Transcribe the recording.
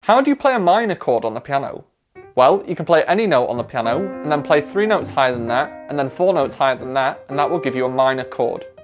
How do you play a minor chord on the piano? Well, you can play any note on the piano, and then play 3 notes higher than that, and then 4 notes higher than that, and that will give you a minor chord.